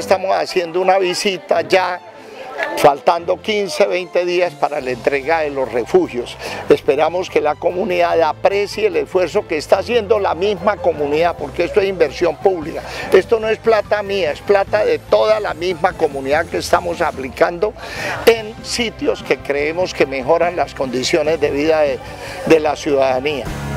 estamos haciendo una visita ya faltando 15, 20 días para la entrega de los refugios. Esperamos que la comunidad aprecie el esfuerzo que está haciendo la misma comunidad, porque esto es inversión pública. Esto no es plata mía, es plata de toda la misma comunidad que estamos aplicando en sitios que creemos que mejoran las condiciones de vida de la ciudadanía.